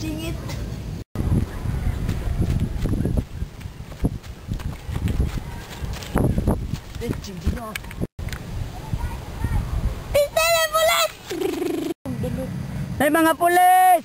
singit. Hey mga pulis!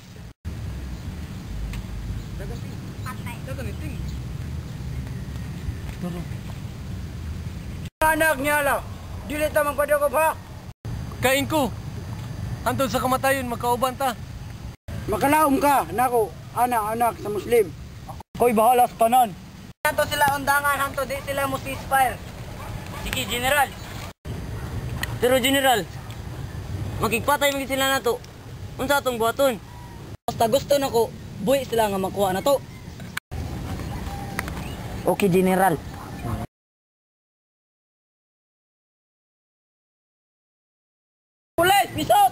Anak niya lang, dili ta man padako ba? Kain ko. Hantod sa kamatayon magkauban ta. Makalaom ka, nako, anak sa Muslim. Ako'y bahala sa tanan. Hanto sila undangan, hanto di sila mo ceasefire. Sige, General. Pero General, makikpatay maging sila na to. Unsa atong buhaton? Basta gusto nako, buhi sila nga makuha na to. Okay, General. Pulis, bisot!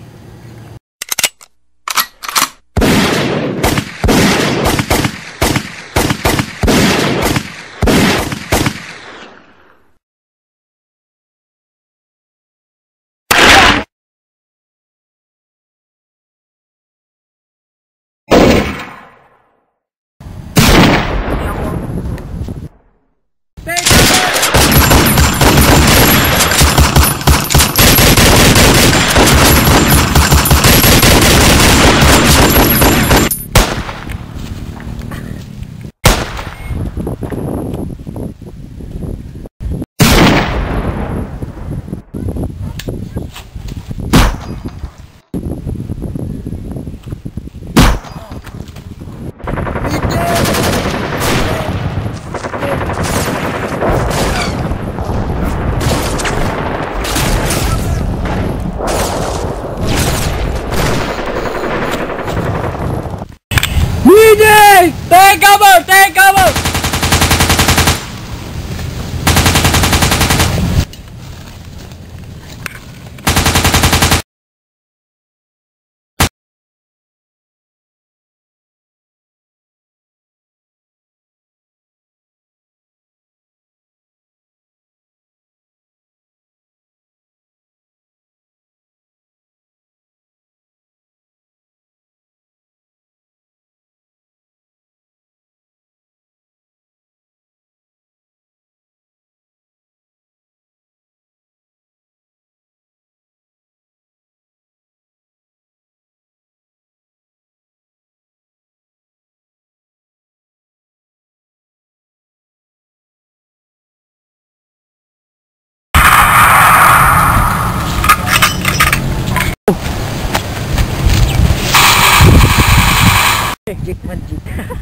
Take cover! Take cover! Magic.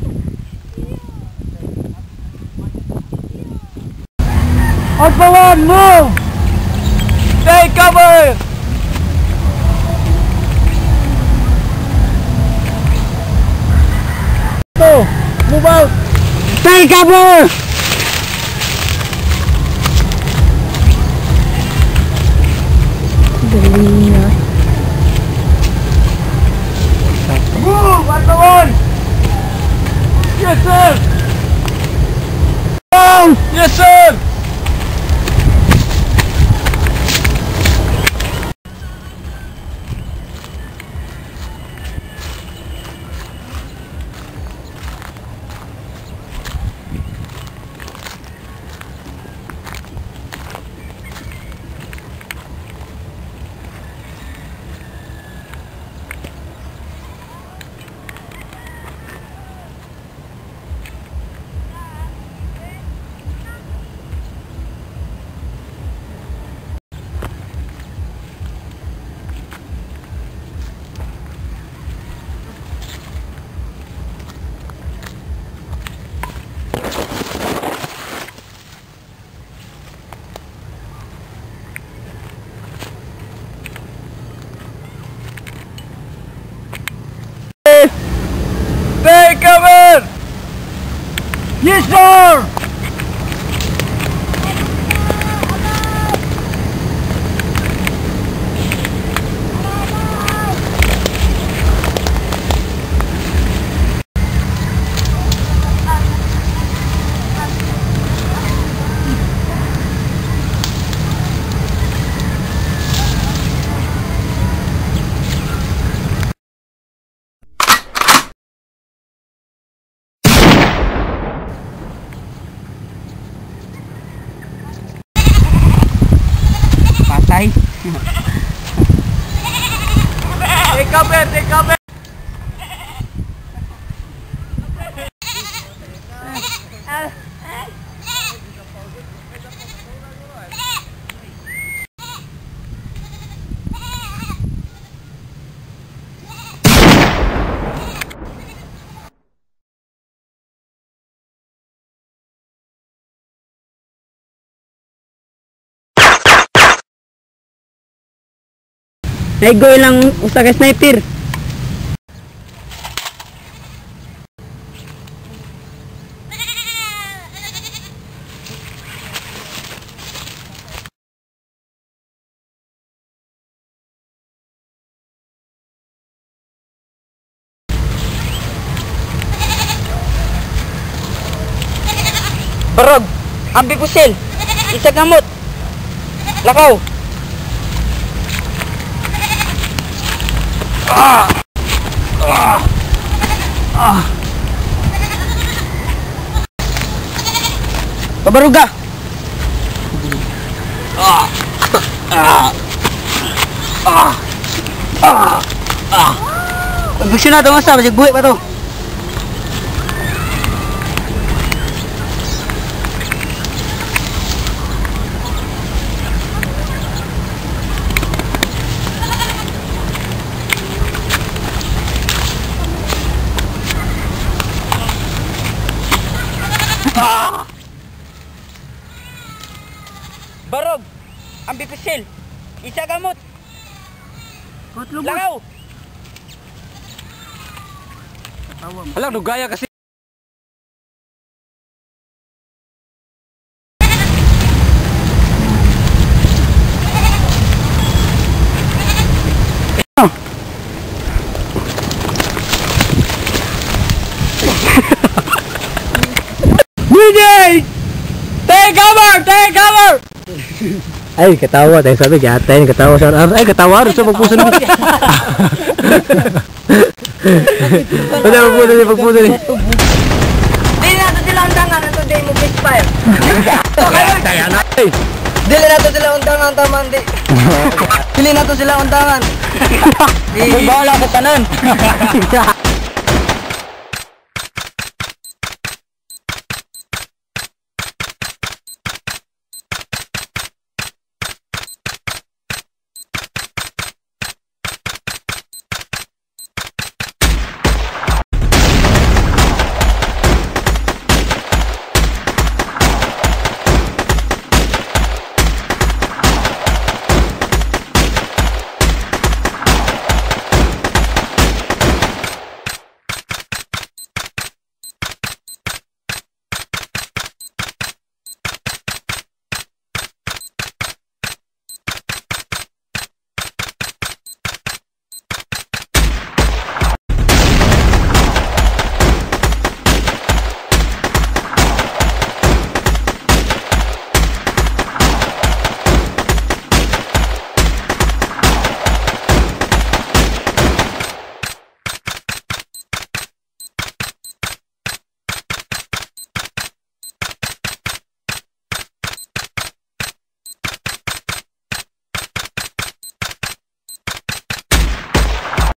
Everyone move! Take cover! Go! Move out! Take cover! Move! Everyone! Yes, sir! Down! Yes, sir! Take cover! Yes, sir! patay. Take cover, take cover. Naigoy lang usa ka sniper. Barog, ambi pusil. Isa gamot. Lakaw. Pabaruga. Gusto na ito masa, masig buhi pa to. Barog, ambi pisil. Isa gamot. Lakaw. Alam, nugaya kasi. DJ! Take cover! Take cover! Ay, ketawa. Tayo sabi, kaya ketawa sa ay, ketawa. Sa pagpuso na. Wala, pagpuso ni. Dili na ito sila undangan. Ito day mo misfire. Kaya na. Dili na ito sila undangan. Taman di. Dili na ito sila undangan. Bahala ko tanan.